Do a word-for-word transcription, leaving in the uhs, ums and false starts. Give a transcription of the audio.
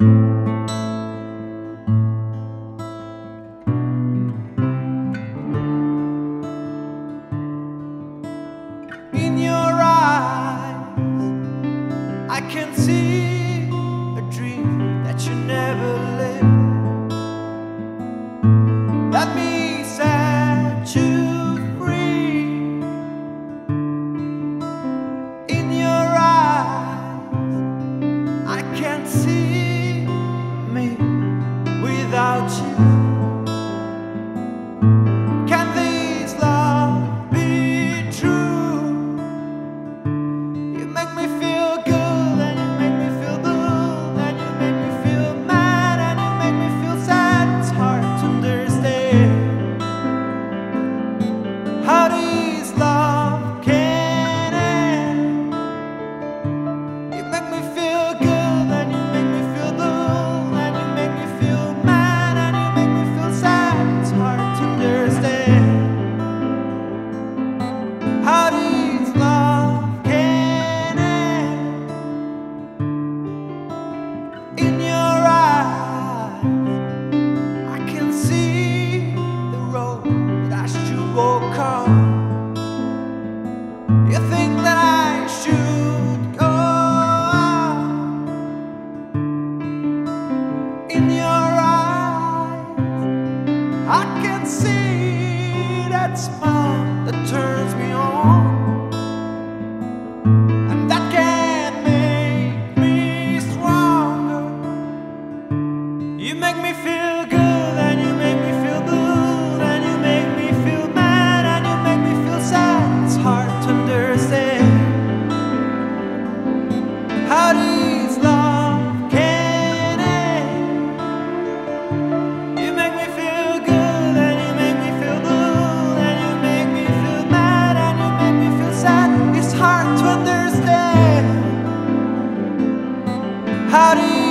In your eyes, I can see a dream that you never lived. Let me set you free. In your eyes, I can't see me without you. Can this love be true? You make me feel good, and you make me feel blue, and you make me feel mad, and you make me feel sad. It's hard to understand how this love can end. You make me feel good, and you make me feel blue, and you make me feel mad, and you make me feel sad. It's hard to understand how this love can end. In your eyes, I can see the road that I should walk on. You think that I should go on. In your eyes, I can see that smile that turns me on, and that can make me stronger. You make me feel good, and you make me feel blue, and you make me feel mad, and you make me feel sad. It's hard to understand how this love can end. You make me feel good, and you make me feel blue, and you make me feel mad, and you make me feel sad. It's hard to understand how this